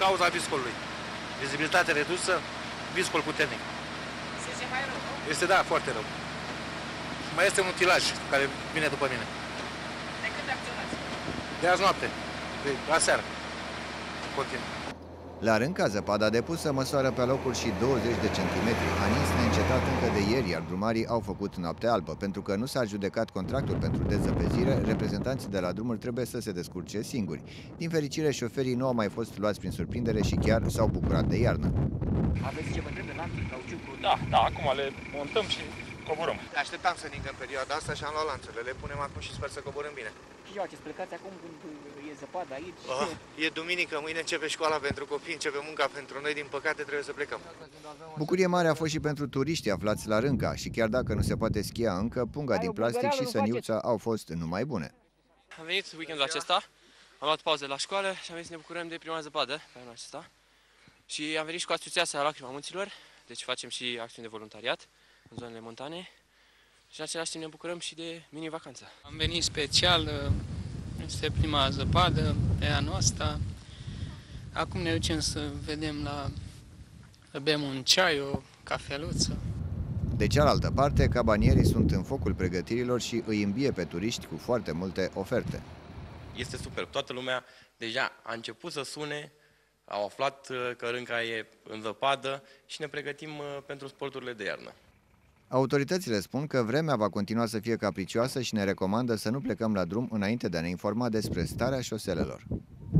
cauza viscolului. Vizibilitate redusă, viscol puternic. Este mai rău, nu? Este, da, foarte rău. Mai este un utilaj care vine după mine. De când acționați? De azi noapte, de aseară. Continuu. La Rânca, zăpada depusă măsoară pe locul și 20 de centimetri. A nins neîncetat încă de ieri, iar drumarii au făcut noapte albă. Pentru că nu s-a adjudecat contractul pentru dezăpezire, reprezentanții de la drumuri trebuie să se descurce singuri. Din fericire, șoferii nu au mai fost luați prin surprindere și chiar s-au bucurat de iarnă. Aveți ce vă trebuie, lanțuri, cauciucuri? Da, acum le montăm și coborăm. Așteptam să ningă în perioada asta și am luat lanțurile. Le punem acum și sper să coborâm bine. Și ce faceți? Plecați acum când e zăpadă aici? E duminică, mâine începe școala pentru copii, începe munca pentru noi, din păcate trebuie să plecăm. Bucurie mare a fost și pentru turiștii aflați la Rânca și chiar dacă nu se poate schia încă, punga din plastic și săniuța au fost numai bune. Am venit weekendul acesta, am luat pauze la școală și am venit să ne bucurăm de prima zăpadă pe anul acesta. Și am venit și cu asociația Lacrima Munților, deci facem și acțiuni de voluntariat în zonele montane. Și în același timp ne bucurăm și de mini-vacanță. Am venit special, este prima zăpadă pe anul ăsta. Acum ne ducem să vedem să bem un ceai, o cafeluță. De cealaltă parte, cabanierii sunt în focul pregătirilor și îi îmbie pe turiști cu foarte multe oferte. Este super. Toată lumea deja a început să sune, au aflat că Rânca e în zăpadă și ne pregătim pentru sporturile de iarnă. Autoritățile spun că vremea va continua să fie capricioasă și ne recomandă să nu plecăm la drum înainte de a ne informa despre starea șoselelor.